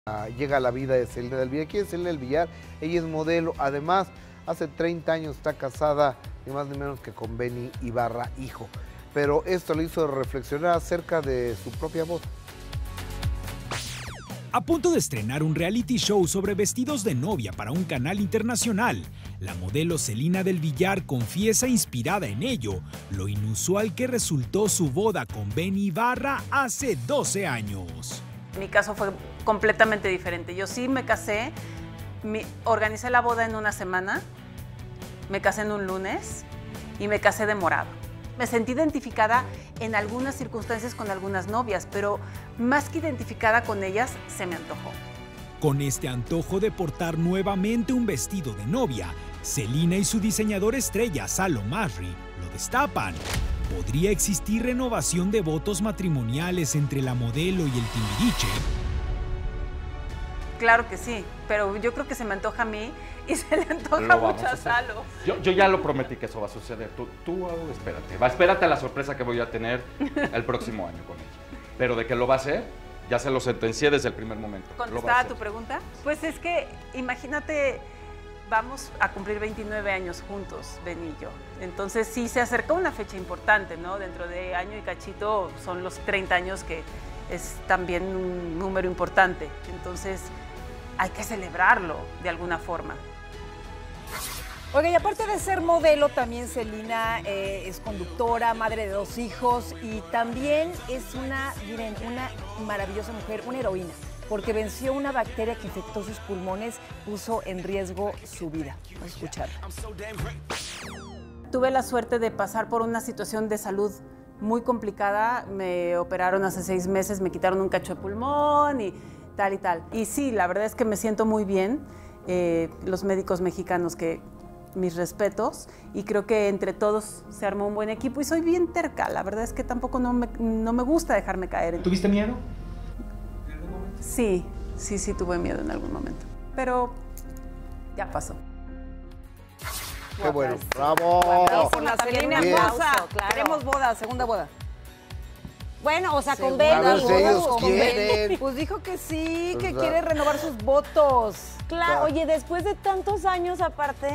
Llega a la vida de Selena del Villar. ¿Quién es Selena del Villar? Ella es modelo, además hace 30 años está casada ni más ni menos que con Benny Ibarra, hijo. Pero esto le hizo reflexionar acerca de su propia voz. A punto de estrenar un reality show sobre vestidos de novia para un canal internacional, la modelo Selena del Villar confiesa, inspirada en ello, lo inusual que resultó su boda con Benny Ibarra hace 12 años. Mi caso fue completamente diferente. Yo sí me casé, organicé la boda en una semana, me casé en un lunes y me casé de morado. Me sentí identificada en algunas circunstancias con algunas novias, pero más que identificada con ellas, se me antojó. Con este antojo de portar nuevamente un vestido de novia, Selena y su diseñador estrella, Salo Masri, lo destapan. ¿Podría existir renovación de votos matrimoniales entre la modelo y el Timbiriche? Claro que sí, pero yo creo que se me antoja a mí y se le antoja mucho a Salo. Yo ya lo prometí que eso va a suceder. Tú espérate. Espérate a la sorpresa que voy a tener el próximo año con ella. Pero de que lo va a hacer, ya se lo sentencié desde el primer momento. ¿Contestaba tu pregunta? Pues es que, imagínate, vamos a cumplir 29 años juntos, Benny y yo. Entonces sí se acerca una fecha importante, ¿no? Dentro de año y cachito son los 30 años, que es también un número importante. Entonces hay que celebrarlo de alguna forma. Oiga, y aparte de ser modelo, también Selena es conductora, madre de 2 hijos y también es una maravillosa mujer, una heroína, porque venció una bacteria que infectó sus pulmones, puso en riesgo su vida. Vamos a escucharla. Tuve la suerte de pasar por una situación de salud muy complicada. Me operaron hace 6 meses, me quitaron un cacho de pulmón y tal y tal. Y sí, la verdad es que me siento muy bien. Los médicos mexicanos, que mis respetos, y creo que entre todos se armó un buen equipo y soy bien terca. La verdad es que tampoco no me gusta dejarme caer. ¿Tuviste miedo? Sí, tuve miedo en algún momento, pero ya pasó. ¡Qué bueno! ¡Bravo! Por la Selena Hermosa. Claro. Queremos boda, segunda boda. Bueno, o sea, con A ver Benny. si ellos quieren. Pues dijo que sí, que Pues, quiere renovar sus votos. Claro, oye, después de tantos años aparte.